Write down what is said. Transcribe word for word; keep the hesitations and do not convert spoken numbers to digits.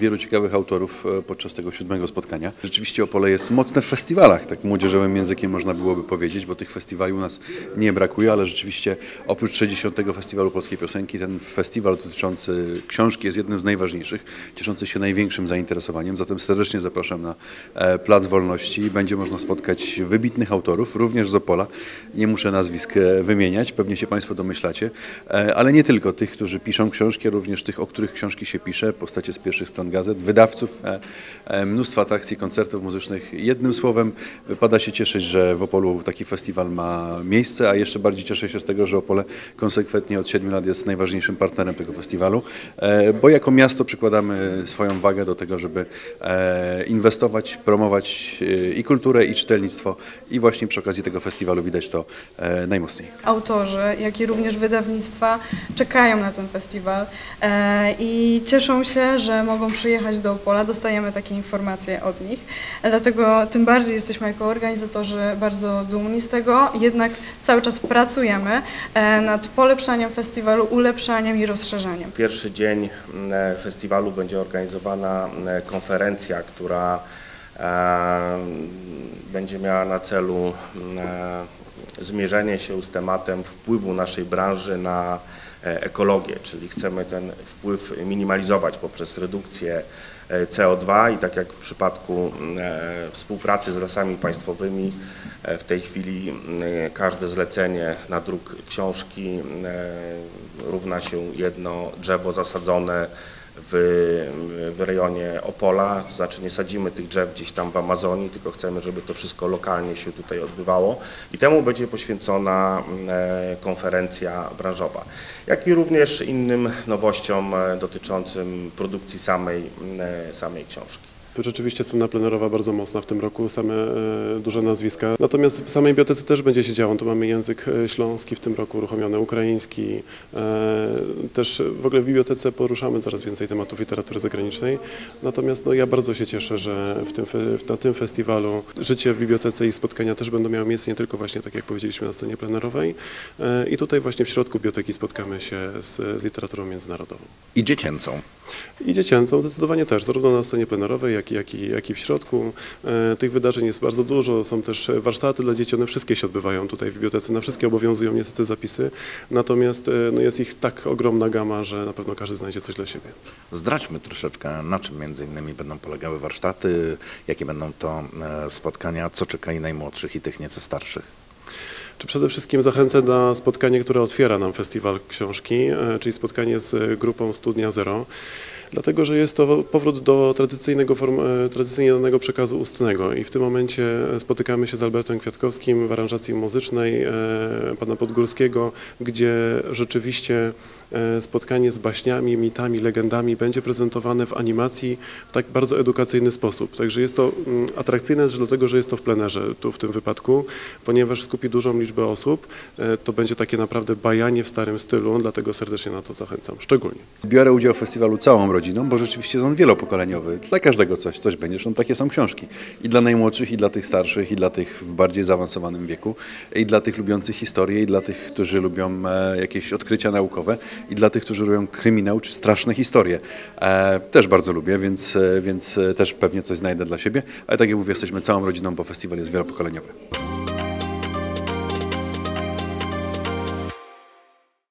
wielu ciekawych autorów podczas tego siódmego spotkania. Rzeczywiście Opole jest mocne w festiwalach, tak młodzieżowym językiem można byłoby powiedzieć, bo tych festiwali u nas nie brakuje, ale rzeczywiście oprócz sześćdziesiątego Festiwalu Polskiej Piosenki ten festiwal dotyczący książki jest jednym z najważniejszych, cieszący się największym zainteresowaniem. Zatem serdecznie zapraszam na Plac Wolności. Będzie można spotkać wybitnych autorów, również z Opola. Nie muszę nazwisk wymieniać, pewnie się Państwo domyślacie, ale nie tylko tych, którzy piszą książki, również tych, o których książki się pisze, postacie z pierwszych stron gazet, wydawców, mnóstwo atrakcji, koncertów muzycznych. Jednym słowem wypada się cieszyć, że w Opolu taki festiwal ma miejsce, a jeszcze bardziej cieszę się z tego, że Opole konsekwentnie od siedmiu lat jest najważniejszym partnerem tego festiwalu, bo jako miasto przykładamy swoją wagę do tego, żeby inwestować, promować i kulturę, i czytelnictwo, i właśnie przy okazji tego festiwalu widać to najmocniej. Autorzy, jak i również wydawnictwa czekają na ten festiwal i cieszą się, że mogą przyjechać do Opola, dostajemy takie informacje od nich, dlatego tym bardziej jesteśmy jako organizatorzy bardzo dumni z tego, jednak cały czas pracujemy nad polepszaniem festiwalu, ulepszaniem i rozszerzaniem. Pierwszy dzień festiwalu będzie organizowana konferencja, która będzie miała na celu zmierzenie się z tematem wpływu naszej branży na ekologię, czyli chcemy ten wpływ minimalizować poprzez redukcję C O dwa i tak jak w przypadku współpracy z Lasami Państwowymi, w tej chwili każde zlecenie na druk książki równa się jedno drzewo zasadzone w, w rejonie Opola, to znaczy nie sadzimy tych drzew gdzieś tam w Amazonii, tylko chcemy, żeby to wszystko lokalnie się tutaj odbywało i temu będzie poświęcona konferencja branżowa, jak i również innym nowościom dotyczącym produkcji samej, samej książki. Rzeczywiście scena plenerowa bardzo mocna w tym roku, same e, duże nazwiska. Natomiast w samej bibliotece też będzie się działo. Tu mamy język śląski w tym roku uruchomiony, ukraiński. E, też w ogóle w bibliotece poruszamy coraz więcej tematów literatury zagranicznej. Natomiast no, ja bardzo się cieszę, że w tym, na tym festiwalu życie w bibliotece i spotkania też będą miały miejsce, nie tylko właśnie tak jak powiedzieliśmy na scenie plenerowej. E, I tutaj właśnie w środku biblioteki spotkamy się z, z literaturą międzynarodową. I dziecięcą. I dziecięcą zdecydowanie też, zarówno na scenie plenerowej, jak Jak i, jak i w środku. E, tych wydarzeń jest bardzo dużo, są też warsztaty dla dzieci, one wszystkie się odbywają tutaj w bibliotece, na wszystkie obowiązują niestety zapisy, natomiast e, no jest ich tak ogromna gama, że na pewno każdy znajdzie coś dla siebie. Zdradźmy troszeczkę, na czym między innymi będą polegały warsztaty, jakie będą to e, spotkania, co czeka i najmłodszych i tych nieco starszych. Czy przede wszystkim zachęcę na spotkanie, które otwiera nam Festiwal Książki, e, czyli spotkanie z grupą Studnia Zero. Dlatego, że jest to powrót do tradycyjnego, form, tradycyjnie danego przekazu ustnego i w tym momencie spotykamy się z Albertem Kwiatkowskim w aranżacji muzycznej e, pana Podgórskiego, gdzie rzeczywiście e, spotkanie z baśniami, mitami, legendami będzie prezentowane w animacji w tak bardzo edukacyjny sposób. Także jest to m, atrakcyjne też dlatego, że jest to w plenerze tu w tym wypadku, ponieważ skupi dużą liczbę osób. E, to będzie takie naprawdę bajanie w starym stylu, dlatego serdecznie na to zachęcam, szczególnie. Biorę udział w festiwalu całą rodziną, bo rzeczywiście jest on wielopokoleniowy. Dla każdego coś, coś będzie. Zresztą takie są książki. I dla najmłodszych, i dla tych starszych, i dla tych w bardziej zaawansowanym wieku, i dla tych lubiących historię, i dla tych, którzy lubią e, jakieś odkrycia naukowe, i dla tych, którzy lubią kryminał czy straszne historie. E, też bardzo lubię, więc, e, więc też pewnie coś znajdę dla siebie. Ale tak jak mówię, jesteśmy całą rodziną, bo festiwal jest wielopokoleniowy.